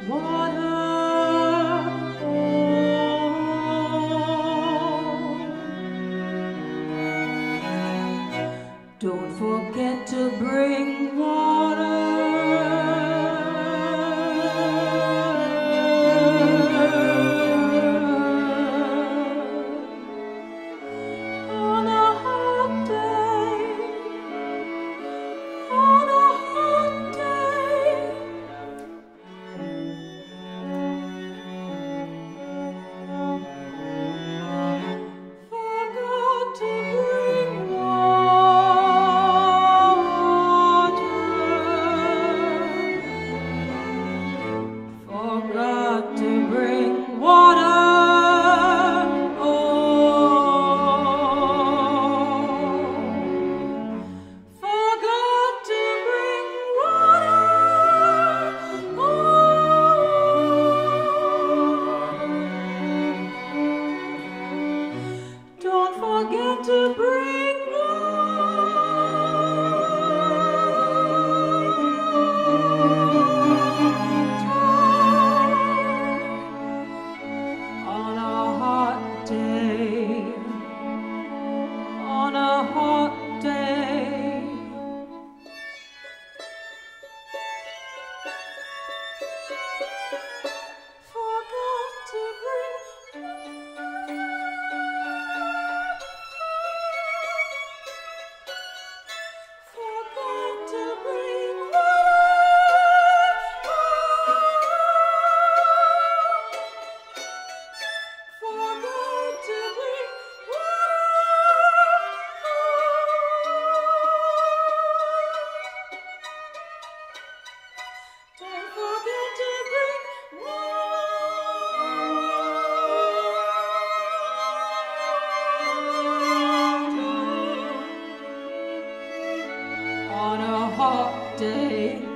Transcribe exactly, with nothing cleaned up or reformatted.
Don't forget to bring water. On a hot day, on a hot day. Forgot to bring Forgot to bring water. Oh, forgot to bring water. Oh, don't forget to bring on a hot day, on a hot day. Forgot to bring Forgot to bring Forgot to bring Don't forget to bring on a hot day.